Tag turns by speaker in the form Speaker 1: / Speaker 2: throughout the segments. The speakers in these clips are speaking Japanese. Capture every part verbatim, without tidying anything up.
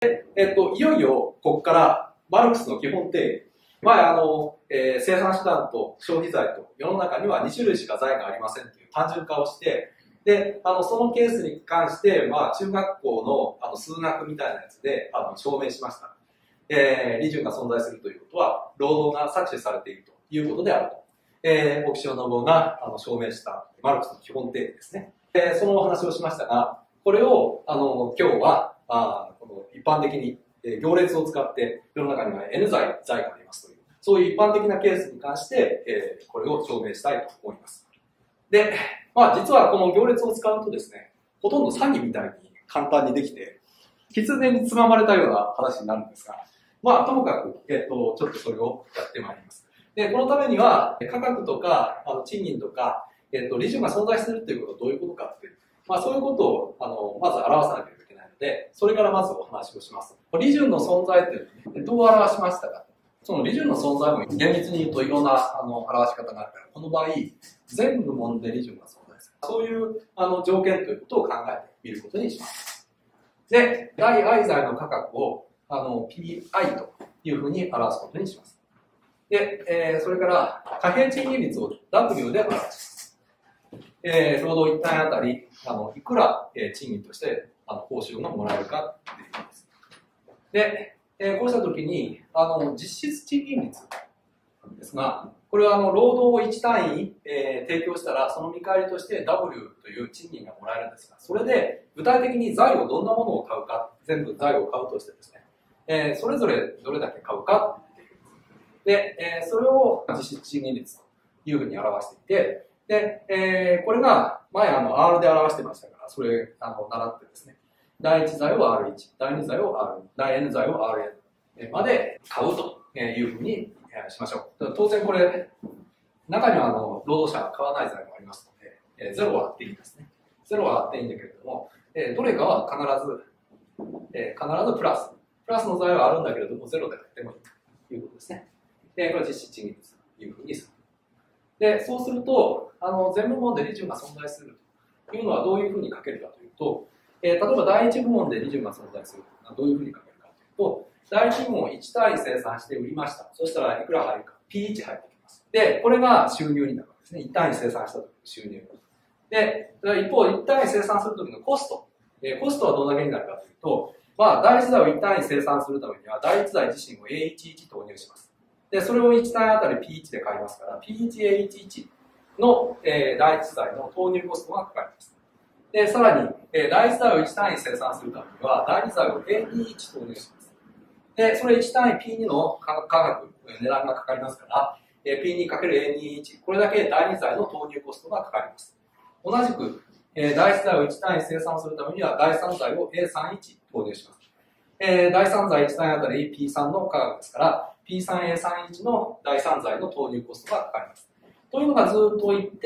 Speaker 1: で、えっと、いよいよここからマルクスの基本定理。前あの、えー、生産手段と消費財と世の中にはに種類しか財がありませんという単純化をして、で、あの、そのケースに関して、まあ、中学校のあの数学みたいなやつであの証明しました。えー、利潤が存在するということは、労働が搾取されているということであると。えー、奥塩信夫があの証明したマルクスの基本定理ですね。えー、そのお話をしましたが、これを、あの、今日は、あこの一般的に、えー、行列を使って世の中には N 財、財がありますという、そういう一般的なケースに関して、えー、これを証明したいと思います。で、まあ実はこの行列を使うとですね、ほとんど詐欺みたいに簡単にできて、狐につままれたような話になるんですが、まあともかく、えっと、ちょっとそれをやってまいります。で、このためには、価格とか、あの賃金とか、えっと、利潤が存在しているということはどういうことかっていう、まあそういうことを、あの、まず表さなければいけないので、それからまずお話をします。利潤の存在っていうのは、ね、どう表しましたか。その利潤の存在も厳密に言うといろんなあの表し方があるから、この場合、全部門で利潤が存在する。そういうあの条件ということを考えてみることにします。で、大 I 財の価格をあの ピーアイ というふうに表すことにします。で、えー、それから貨幣賃金率を ダブリュー で表します。えー、労働一単あたりあのいくら、えー、賃金としてあの報酬がもらえるかということです。で、えー、こうしたときにあの実質賃金率ですが、これはあの労働をいち単位、えー、提供したらその見返りとして ダブリュー という賃金がもらえるんですが、それで具体的に財をどんなものを買うか、全部財を買うとしてですね、えー、それぞれどれだけ買うかっていう。で、えー、それを実質賃金率というふうに表していて、で、えー、これが前あの R で表してましたから、それあの習ってですね、だいいち財を アールワン、だいに財を アールツー、だい N 財を アールエヌ まで買うというふうにしましょう。当然これ、中にはあの労働者が買わない財もありますので、えー、ゼロはあっていいんですね。ゼロはあっていいんだけれども、えー、どれかは必ず、えー、必ずプラス。プラスの財はあるんだけれども、ゼロであってもいいということですね。で、これは実質賃金率というふうにする。で、そうすると、あの全部門で利潤が存在するというのはどういうふうに書けるかというと、えー、例えば第一部門で利潤が存在するのはどういうふうに書けるかというと、第一部門をいち単位生産して売りました。そしたらいくら入るか ピーワン 入ってきます。で、これが収入になるわけですね。いち単位生産した時の収入。で、一方、いち単位生産する時のコスト。えー、コストはどんだけになるかというと、まあ、第一財をいち単位生産するためには、第一財自身を エーいちいち 投入します。で、それをいち単位あたり ピーワン で買いますから、ピーワンエーいちいち の、えー、第一財の投入コストがかかります。で、さらに、えー、第一財をいち単位生産するためには、第二財を エーにいち 投入します。で、それいち単位 ピーツー の価格、値段がかかりますから、えー、ピーツーかけるエーにいち、これだけ第二財の投入コストがかかります。同じく、えー、第一財をいち単位生産するためには、第三財を エーさんじゅういち 投入します。えー、第三財いち単位あたり ピースリー の価格ですから、ピースリーエーさんじゅういち の第三財の投入コストがかかります。というのがずっといって、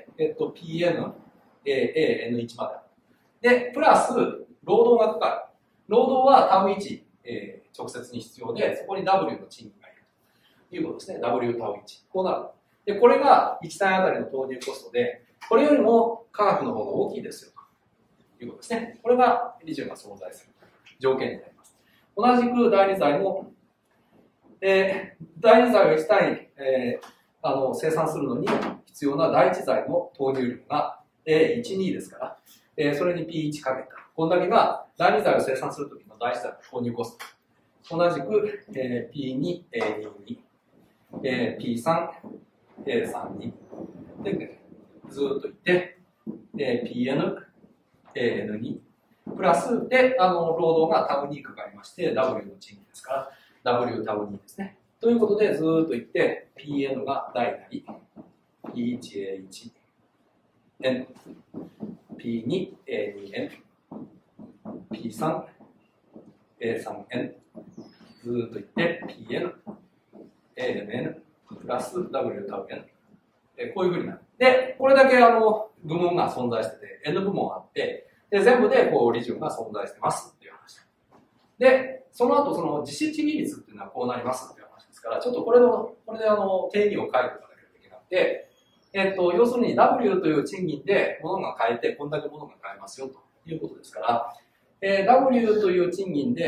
Speaker 1: えっと、ピーエヌ、エーエヌワン まである。で、プラス、労働がかかる。労働はタウいち、えー、直接に必要で、そこに W の賃金がいるということですね。W タウいち。こうなる。で、これがいち単位あたりの投入コストで、これよりも価格の方が大きいですよということですね。これが利潤が存在する条件になります。同じく第二財も、えー、第二財をいち単位、えー、あの生産するのに必要な第一財の投入量が エーいちに ですから、えー、それに ピーワン かけた。こんだけが第二財を生産するときの第一財の投入コスト。同じく、えー、ピーツー、エーにじゅうに、えー、ピースリー、エーさんじゅうに で、ずーっといって、えー、ピーエヌ、エーエヌに、プラスで、あの、労働がタウにかかりまして、W の賃金ですから、W タウにですね。ということで、ずーっといって、ピーエヌ が大なり、ピーワンエーいちエヌ、ピーツーエーにエヌ、ピースリーエーさんエヌ、ずーっといって、ピーエヌ、エーエヌエヌ、プラス W タウ N。えこういうふうになる。で、これだけあの、部門が存在してて、N 部門あって、で、全部でこう、利潤が存在してますっていう話。で、その後、その実質賃金率っていうのはこうなりますっていう話ですから、ちょっとこれの、これであの、定義を書いておかなければいけなくて、えっと、要するに W という賃金で物が買えて、こんだけ物が買えますよということですから、えー、W という賃金で、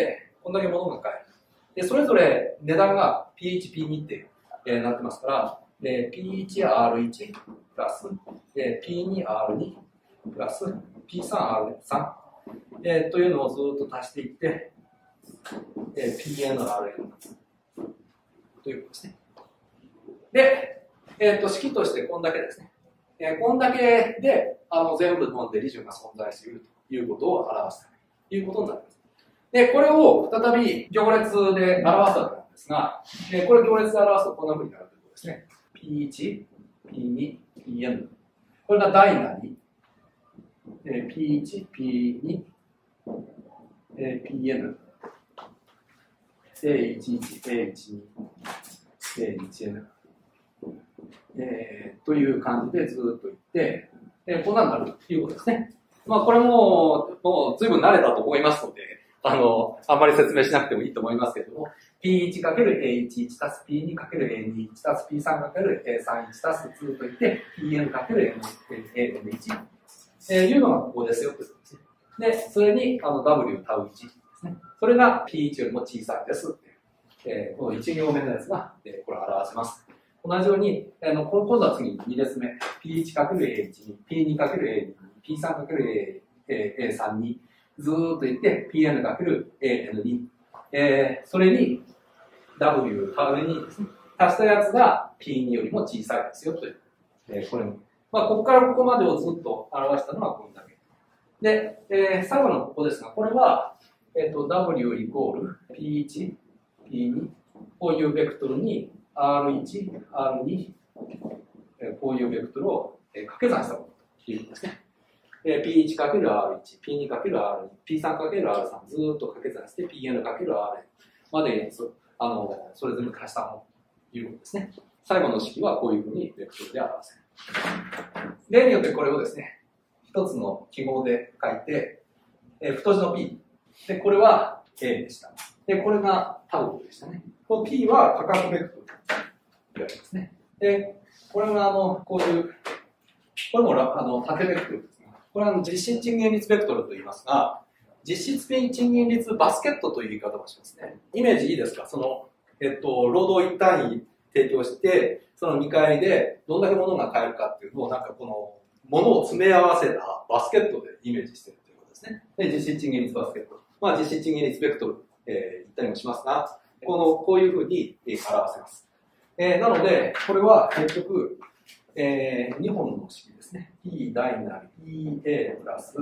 Speaker 1: こんだけ物が買える。で、それぞれ値段が ピーワン、ピーツー って、えー、なってますから、えー、ピーワンアールワン プラス、えー、ピーツーアールツー プラス ピースリーアールスリー、えー、というのをずっと足していって、えー、ピーエヌアールエヌ ということですね。で、えー、と式としてこんだけですね。えー、こんだけであの全部のデリジョンが存在しているということを表すということになります。で、これを再び行列で表すわけなんですが、えー、これ行列で表すとこんな風になるということですね。ピーワン、ピーツー、ピーエヌ。これが第何、えー、ピーワン、ピーツー、えー、ピーエヌ、エーワンワン、エーワンツー、エーワンツーエヌ、えー、という感じでずっといって、えー、こんなになるということですね。まあこれも、もう随分慣れたと思いますので、あの、あんまり説明しなくてもいいと思いますけれども、ピーワンかけるエーワンワン たす ピーツーかけるエーワンワン たす ピースリーかけるエースリーワン たすツーといって、ピーエヌかけるエーワンワン えー、いうのがここですよということですね。で、それにあの W タウいちですね。それが ピーワン よりも小さいですっていう、えー、このいち行目のやつが、えー、これを表せます。同じように、あの今度は次にに列目、ピーワンかけるエーワンワン、ピーツーかけるエーワンワン、ピースリーかけるエースリーワン、ずーっといって、ピーエヌかけるエーエヌツー、えー、それに W タウにですね、足したやつが ピーツー よりも小さいですよという、えー、これも。まあ、ここからここまでをずっと表したのはこれだけ。で、えー、最後のここですが、これは、えっと、W イコール ピーワン、ピーツー、こういうベクトルに アールワン、アールツー、えー、こういうベクトルを、えー、掛け算したものということですね。えー、ピーワンかけるアールワン、ピーツーかけるアールツー、ピースリーかけるアールスリー ずーっと掛け算して ピーエヌかけるアールエヌ まであのそれぞれ足したものということですね。最後の式はこういうふうにベクトルで表せる。例によってこれをですね、一つの記号で書いて、えー、太字の P。で、これは A でした。で、これがタウでしたね。この P は価格ベクトルと言われますね。で、これがあの、こういう、これもあの縦ベクトルですが、これは実質賃金率ベクトルと言いますが、実質賃金率バスケットという言い方をしますね。イメージいいですか？その、えっと、労働一単位提供して、その見返りでどんだけ物が買えるかっていうのを、なんかこの、物を詰め合わせたバスケットでイメージしているということですね。で、実質賃金率バスケット。まあ、実質賃金率ベクトル、えー、言ったりもしますが、この、こういうふうに、えー、表せます。えー、なので、これは結局、えー、にほんの式ですね。P 大なり ピーエー プラス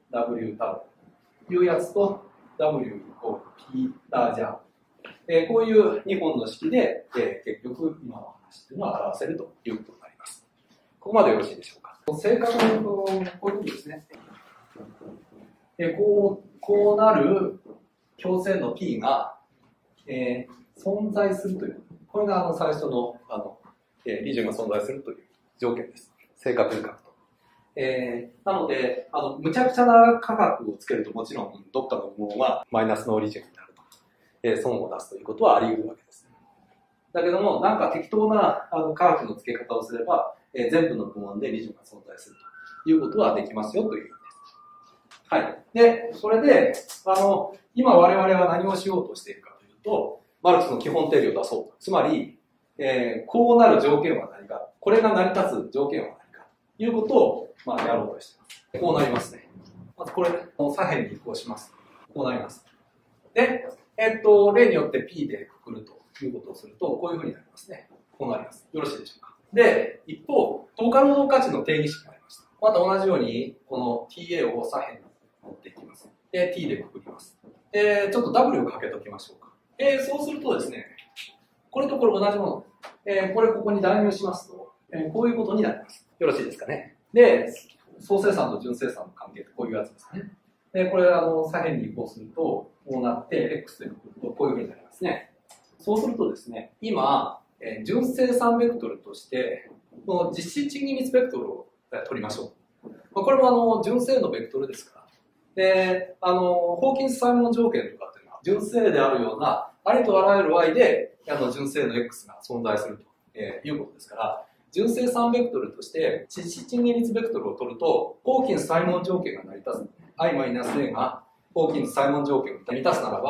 Speaker 1: W タウというやつと W イコール P ラージャー。えー、こういうにほんの式で、えー、結局今の話というのは表せるということになります。ここまでよろしいでしょうか。正確にこういうことですね。えー、こう、こうなる強制の P が、えー、存在するという。これがあの最初の、あの、えー、リジュが存在するという条件です。正確に書くと。えー、なので、あの、むちゃくちゃな価格をつけるともちろんどっかのものはマイナスのリジュになると。えー、損を出すということはあり得るわけです。だけども、なんか適当なあの価格の付け方をすれば、えー、全部の部門でリジュが存在するということはできますよという意味です。はい。で、それで、あの、今我々は何をしようとしているかというと、マルクスの基本定理を出そうと。つまり、えー、こうなる条件は何か、これが成り立つ条件は何か、ということを、まあ、やろうとしています。こうなりますね。まずこれ、左辺に移行します。こうなります。で、えっと、例によって P でくくるということをすると、こういうふうになりますね。こうなります。よろしいでしょうか。で、一方、等価労働価値の定義式がありました。また同じように、この ティーエー を左辺に持っていきます。で、T でくくります。で、ちょっと W をかけておきましょうか。えー、そうするとですね、これとこれ同じもの。えー、これここに代入しますと、えー、こういうことになります。よろしいですかね。で、総生産と純生産の関係ってこういうやつですね。で、これあの左辺に移行すると、こうなって、X でくくるとこういうふうになりますね。そうするとですね、今、えー、純生産ベクトルとして、この実質賃金率ベクトルを取りましょう。まあ、これもあの純正のベクトルですから。で、あの、ホーキンスサイモン条件とかっていうのは、純正であるような、ありとあらゆる Y で、あの、純正の X が存在すると、えー、いうことですから、純正さんベクトルとして、実質賃金率ベクトルを取ると、ホーキンスサイモン条件が成り立つ。I-A がホーキンスサイモン条件を満たすならば、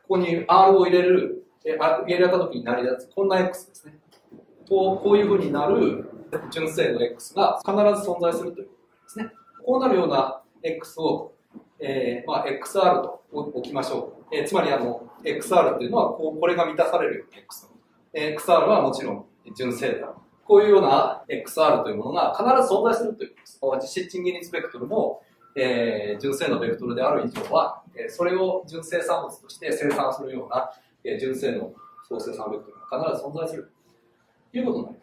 Speaker 1: ここに R を入れる、え入れられた時になりやつ、こんな X ですね。こうこういうふうになる純正の X が必ず存在するということですね。こうなるような X を、えーまあ、エックスアール と置きましょう。えー、つまりあの エックスアール っていうのはこうこれが満たされるような X。エックスアール はもちろん純正だ。こういうような エックスアール というものが必ず存在するということです。実質賃金率ベクトルも、えー、純正のベクトルである以上は、えー、それを純正産物として生産するような、えー、純正の総生産ベクトルが必ず存在するということになります。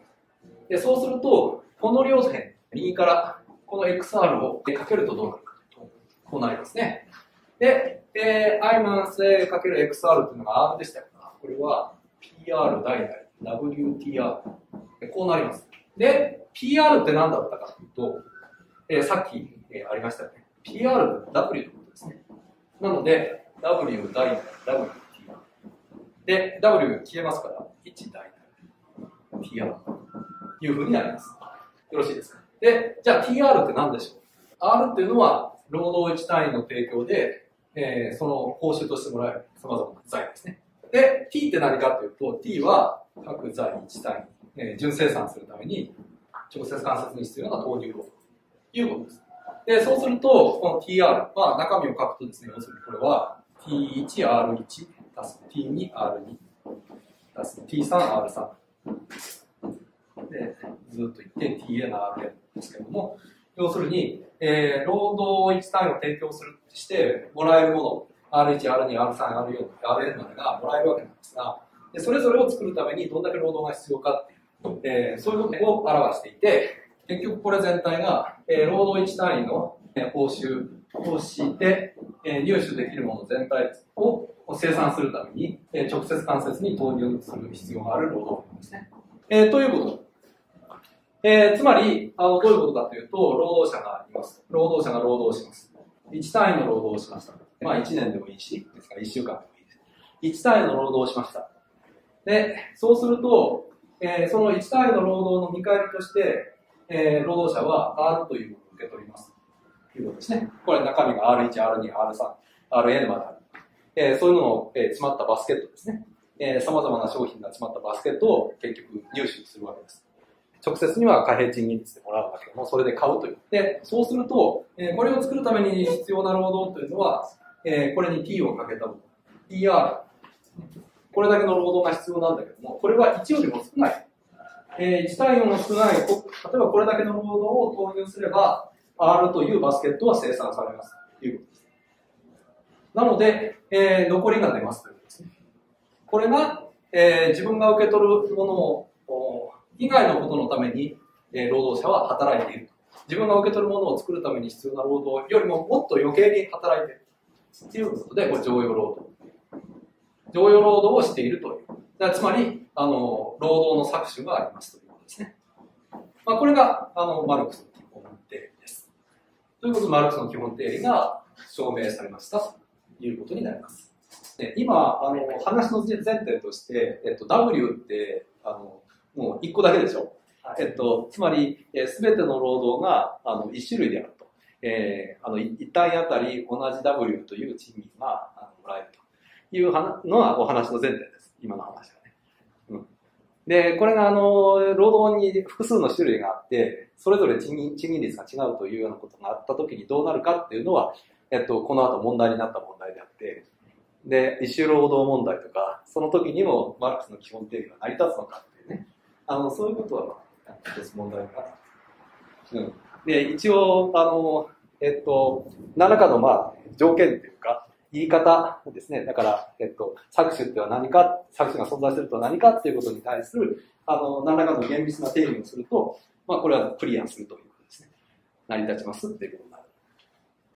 Speaker 1: でそうすると、この両辺、右からこの エックスアール をかけるとどうなるかと、こうなりますね。で、えー、I マンス A かける エックスアール というのが R でしたから、これは ピーアール 大々 ダブリューティーアール。こうなります。で、ピーアール って何だったかというと、えー、さっき、えー、ありましたよね。ピーアール って W ということですね。なので、W 大なり ダブリューティーアール。で、W 消えますから、いち大なり ピーアール というふうになります。よろしいですか。で、じゃあ ティーアール って何でしょう。R っていうのは、労働いち単位の提供で、えー、その報酬としてもらえる様々な財ですね。で、T って何かというと、T は各財いち単位、えー、純生産するために直接間接に必要な投入労働ということです。で、そうすると、この ティーアール は中身を書くとですね、要するにこれは ティーワンアールワン 足す ティーツーアールツー 足す ティースリーアールスリー で、ずっといって ティーエヌアールエヌ ですけれども、要するに、えー、労働いち単位を提供するとしてもらえるもの、アールワン、アールツー、アールスリー、アールフォー、アールエヌ までがもらえるわけなんですが、でそれぞれを作るためにどんだけ労働が必要かっていう、えー、そういうことを表していて、結局これ全体が、えー、労働いち単位の、えー、報酬をして、えー、入手できるもの全体を生産するために、えー、直接間接に投入する必要がある労働ですね。えー、ということ。えー、つまりあの、どういうことかというと、労働者がいます。労働者が労働します。いち単位の労働をしました。まあいちねんでもいいし、ですからいっしゅうかんでもいいです。いち単位の労働をしました。で、そうすると、えー、そのいち単位の労働の見返りとして、えー、労働者は R というものを受け取ります。ということですね。これ中身が アールワン、アールツー、アールスリー、アールエヌ まである。えー、そういうのを、えー、詰まったバスケットですね。えー、様々な商品が詰まったバスケットを結局入手するわけです。直接には貨幣賃金率でもらうんだけども、それで買うという。で、そうすると、えー、これを作るために必要な労働というのは、えー、これに T をかけたもの。ティーアール。これだけの労働が必要なんだけども、これはいちよりも少ない。えー、いち対よんの少ない、例えばこれだけの労働を投入すれば、R というバスケットは生産されます。ということです。なので、えー、残りが出ますということですね。これが、えー、自分が受け取るものを、以外のことのために、えー、労働者は働いている。自分が受け取るものを作るために必要な労働よりももっと余計に働いている。ということで、これ常用労働。常用労働をしているという。だからつまり、あの、労働の搾取がありますということですね。まあ、これが、あの、マルクスの基本定理です。ということで、マルクスの基本定理が証明されましたということになります。で今、あの、話の前提として、えっと、ダブリュー って、あの、もういっこだけでしょ。はい、えっと、つまり、すべての労働が、あの、いち種類であると。えー、あの、いち単位あたり同じ W という賃金があのもらえるというのがお話の前提です。今の話はね。うん。で、これが、あの、労働に複数の種類があって、それぞれ賃金、賃金率が違うというようなことがあったときにどうなるかっていうのは、えっと、この後問題になった問題であって、で、一種労働問題とか、その時にもマルクスの基本定理が成り立つのかっていうね。あの、そういうことは、一つ問題がある。うん。で、一応、あの、えっと、何らかの、まあ、条件というか、言い方ですね。だから、えっと、搾取っては何か、搾取が存在するとは何かっていうことに対する、あの、何らかの厳密な定義をすると、まあ、これはクリアするということですね。成り立ちますっていうこと